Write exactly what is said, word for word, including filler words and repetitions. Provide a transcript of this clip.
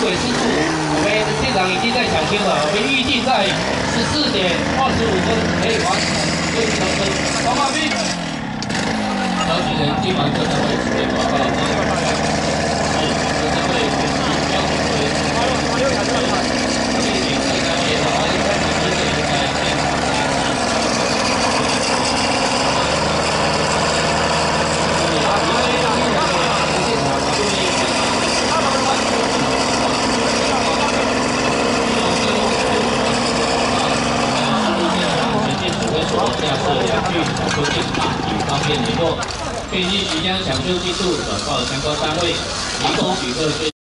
轨事故，我们现场已经在抢修了，我们预计在十四点二十五分可以完成这一条车。黄马斌，当事人今晚正在为事件报告。是，正在为全体交通队员。并请大家也好好的看看这个在现场。 下设两具抢修电码，以方便联络。并依即将抢修进度转报相关单位，提供旅客最。